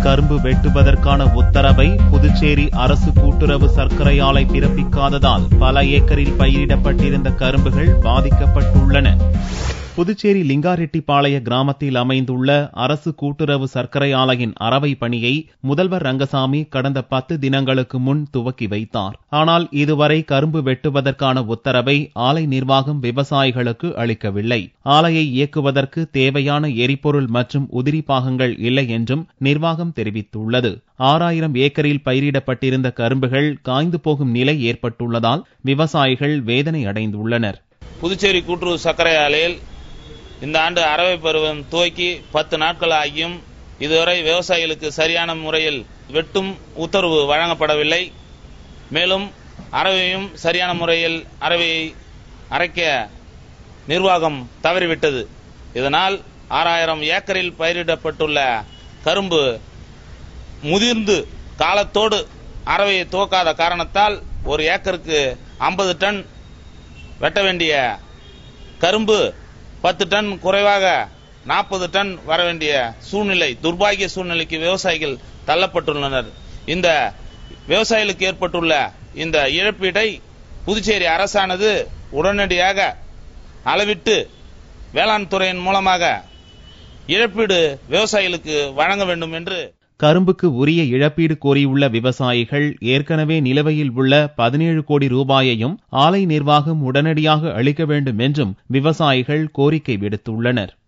கரும்பு வெட்டுவதற்கான உத்தரவை புதுச்சேரி அரசு கூட்டுறவு சர்க்கரை ஆலை பிறப்பிக்காததால் பல ஏக்கரில் பயிரிடப்பட்டிருந்த கரும்புகள் பாதிக்கப்பட்டுள்ளன. புதுச்சேரி லிங்காரெட்டிப்பாளைய கிராமத்தில் அமைந்துள்ள அரசு கூட்டுறவு சர்க்கரை ஆலையின் அரவை பணியை முதல்வர் ரங்கசாமி கடந்த 10 தினங்களுக்கு முன் துவக்கி வைத்தார். ஆனால் இதுவரை கரும்பு வெட்டுவதற்கான உத்தரவை ஆலை நிர்வாகம் விவசாயிகளுக்கு அளிக்கவில்லை. ஆலையை இயக்குவதற்கு தேவையான எரிபொருள் மற்றும் உதிரி பாகங்கள் இல்லை என்றும் நிர்வாகம் தெரிவித்துள்ளது. 6000 ஏக்கரில் பயிரிடப்பட்டிருந்த கரும்புகள் காய்ந்து போகும் நிலை ஏற்பட்டுள்ளதால் விவசாயிகள் வேதனை அடைந்துள்ளனர். புதுச்சேரி கூட்டுறவு சர்க்கரை ஆலையில் இந்த ஆண்டு அரவை பருவம் துவக்கி 10 நாட்கள் ஆகியும் இதுவரை விவசாயிகளுக்கு சரியான முறையில் வெட்டும் உத்தரவு வழங்கப்படவில்லை. மேலும் அரவையும் சரியான முறையில் அரவையை அரைக்க நிர்வாகம் தவறிவிட்டது. இதனால் 6000 ஏக்கரில் பயிரிடப்பட்டுள்ள கரும்பு முதிர்ந்து காலத்தோடு அரவையை துவக்காத காரணத்தால் ஒரு ஏக்கருக்கு 50 டன் வெட்ட வேண்டிய கரும்பு 10 டன் குறைவாக 40 டன் வர வேண்டிய சூழ்நிலை, துர்பாகிய சூழ்நிலைக்கு விவசாயிகள் தள்ளப்பட்டுள்ளனர். இந்த விவசாயிகளுக்கு ஏற்பட்டுள்ள இந்த இழப்பீடை புதுச்சேரி அரசானது உடனடியாக அளவிட்டு வேளாண் துறையின் மூலமாக இழப்பீடு விவசாயிகளுக்கு வழங்க வேண்டும் என்று கரும்புக்கு உரிய இழப்பீடு கோரியுள்ள விவசாயிகள் ஏற்கனவே நிலுவையில் உள்ள 17 கோடி ரூபாயையும் ஆலை நிர்வாகம் உடனடியாக அளிக்க வேண்டும் என்றும் விவசாயிகள் கோரிக்கை விடுத்துள்ளனர்.